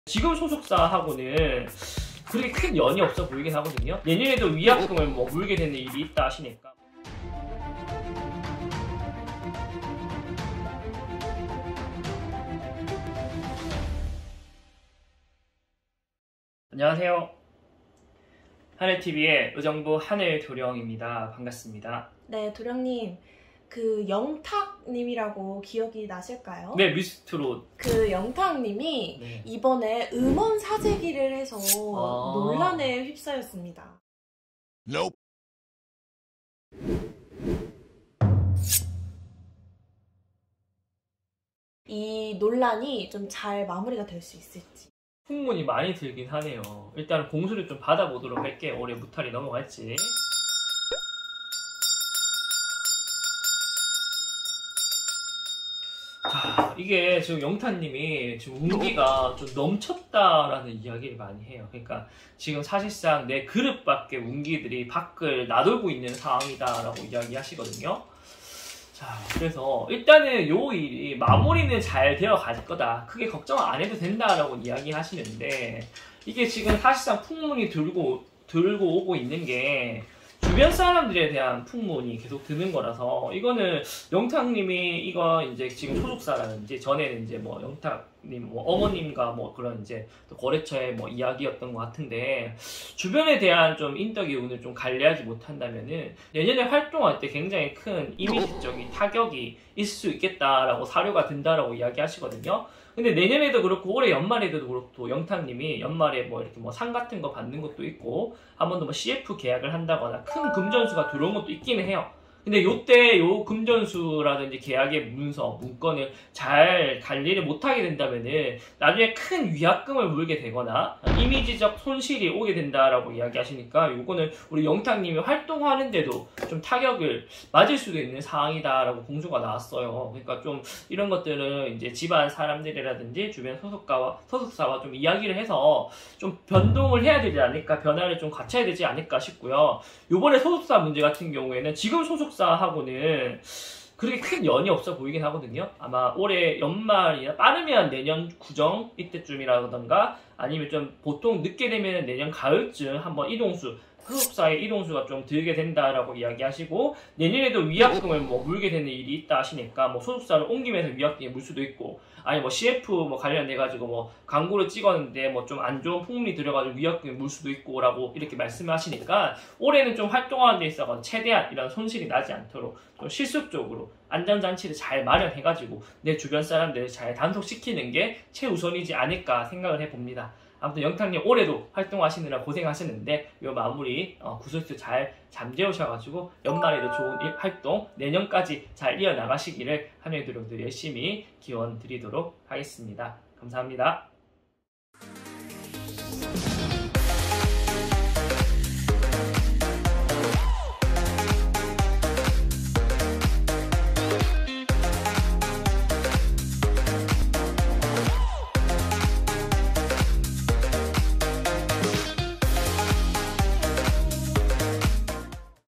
지금 소속사하고는 그렇게 큰 연이 없어 보이긴 하거든요. 내년에도 위약금을 뭐 물게 되는 일이 있다 하시니까. 안녕하세요. 하늘TV의 의정부 하늘도령입니다. 반갑습니다. 네, 도령님. 그 영탁님이라고 기억이 나실까요? 네, 미스트롯. 그 영탁님이 네. 이번에 음원 사재기를 해서 논란에 휩싸였습니다. Nope. 이 논란이 좀 잘 마무리가 될 수 있을지. 풍문이 많이 들긴 하네요. 일단 공수를 좀 받아보도록 할게요. 올해 무탈이 넘어갈지. 자, 이게 지금 영타님이 지금 운기가 좀 넘쳤다라는 이야기를 많이 해요. 그러니까 지금 사실상 내 그릇밖에 운기들이 밖을 나돌고 있는 상황이다라고 이야기하시거든요. 자, 그래서 일단은 요 일이 마무리는 잘 되어 갈 거다. 크게 걱정 안 해도 된다라고 이야기하시는데, 이게 지금 사실상 풍문이 들고 오고 있는 게 주변 사람들에 대한 풍문이 계속 드는 거라서, 이거는 영탁님이 이거 이제 지금 소속사라든지 전에는 이제 뭐 영탁님 뭐 어머님과 뭐 그런 이제 또 거래처의 뭐 이야기였던 것 같은데, 주변에 대한 좀 인덕의 운을 좀 관리하지 못한다면은 내년에 활동할 때 굉장히 큰 이미지적인 타격이 있을 수 있겠다라고 사료가 든다라고 이야기하시거든요. 근데 내년에도 그렇고 올해 연말에도 그렇고 영탁님이 연말에 뭐 이렇게 뭐 상 같은 거 받는 것도 있고 한 번 더 뭐 CF 계약을 한다거나 큰 금전수가 들어온 것도 있기는 해요. 근데 요때 요 금전수라든지 계약의 문건을 잘 관리를 못하게 된다면은 나중에 큰 위약금을 물게 되거나 이미지적 손실이 오게 된다라고 이야기하시니까, 요거는 우리 영탁님이 활동하는데도 좀 타격을 맞을 수도 있는 상황이다라고 공수가 나왔어요. 그러니까 좀 이런 것들은 이제 집안 사람들이라든지 주변 소속사와 좀 이야기를 해서 좀 변동을 해야 되지 않을까, 변화를 좀 갖춰야 되지 않을까 싶고요. 요번에 소속사 문제 같은 경우에는 지금 소속사하고는 그렇게 큰 연이 없어 보이긴 하거든요. 아마 올해 연말이나 빠르면 내년 구정 이때쯤이라던가 아니면 좀 보통 늦게 되면 내년 가을쯤 한번 소속사의 이동수가 좀 들게 된다라고 이야기하시고, 내년에도 위약금을 뭐 물게 되는 일이 있다 하시니까 뭐 소속사를 옮기면서 위약금이 물 수도 있고, 아니 뭐 CF 뭐 관련돼가지고 뭐 광고를 찍었는데 뭐 좀 안 좋은 풍문이 들어가지고 위약금이 물 수도 있고라고 이렇게 말씀을 하시니까, 올해는 좀 활동하는 데 있어서 최대한 이런 손실이 나지 않도록 좀 실습적으로 안전장치를 잘 마련해가지고 내 주변 사람들을 잘 단속시키는 게 최우선이지 않을까 생각을 해봅니다. 아무튼 영탁님 올해도 활동하시느라 고생하셨는데, 요 마무리 구설수 잘 잠재우셔가지고 연말에도 좋은 활동 내년까지 잘 이어나가시기를 하늘도령들 열심히 기원 드리도록 하겠습니다. 감사합니다.